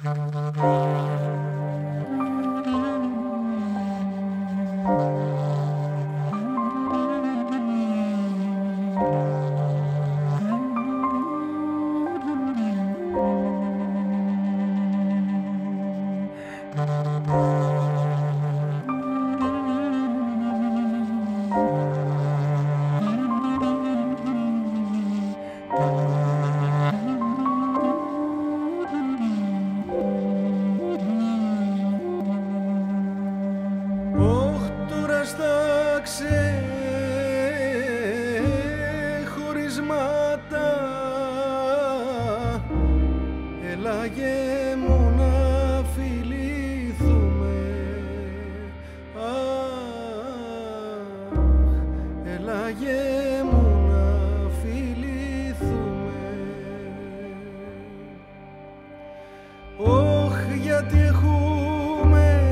Έλαγε μου να φιληθούμε, έλαγε μου να φιληθούμε. Όχ, γιατί έχουμε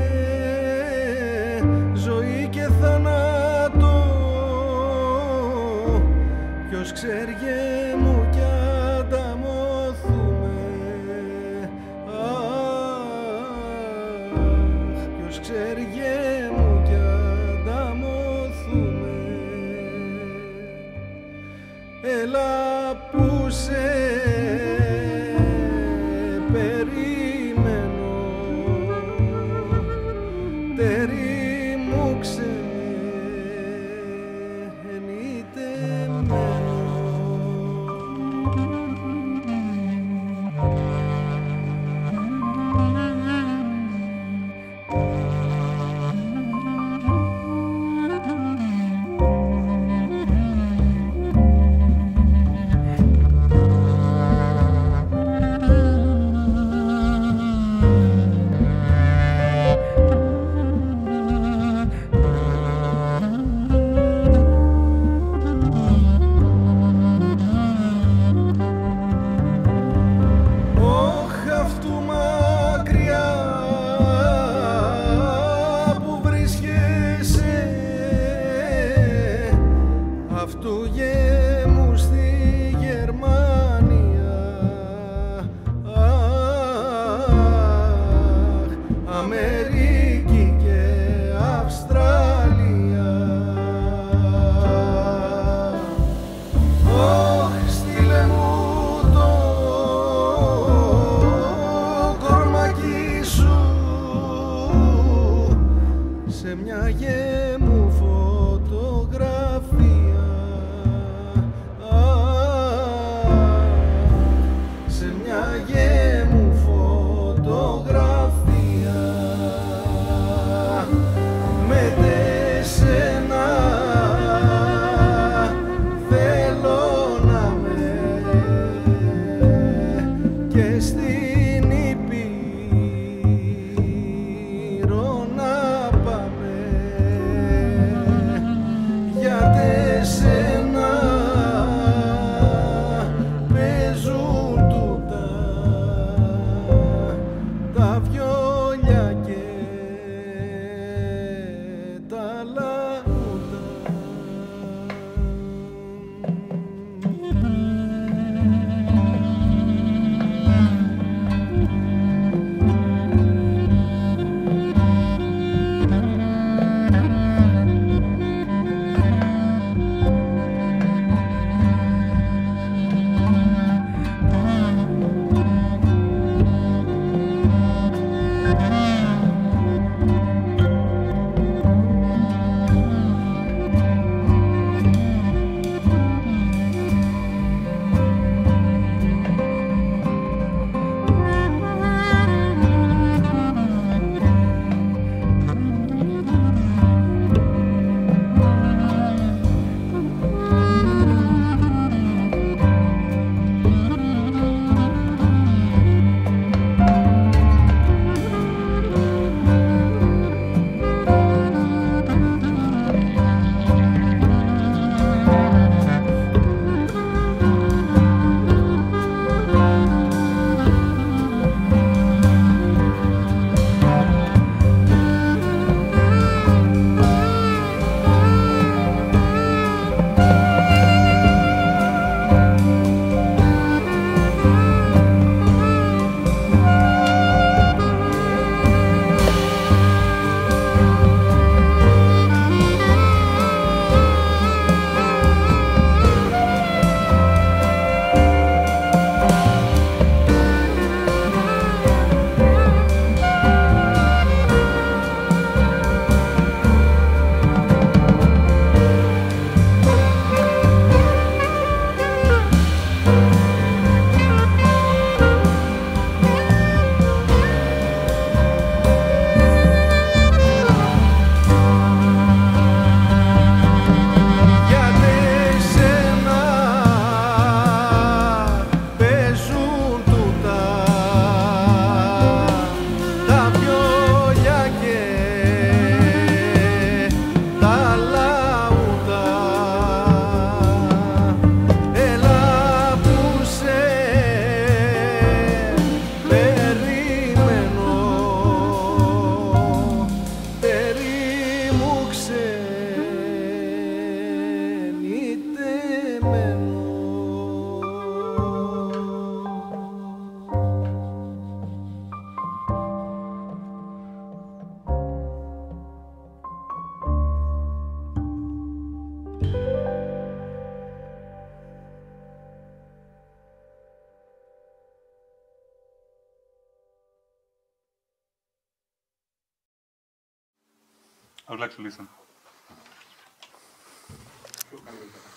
ζωή και θάνατο, ποιος ξέρει μου κι ανταμωθούμε. Ποιος ξέρει μου κι ανταμωθούμε. Έλα που σε περιμένω, τέρι μου ξενιτεμένο. Αυτού γέμου στη Γερμανία, Αμερική και Αυστραλία. Ωχ, στείλε μου το κορμάκι σου σε μια γέμου φωτογραφία. Και στην Ήπειρο να πάμε, για τεσσένα παίζουν τούτα τα βιόλια και τα λαούτα. μένω. I would like to listen.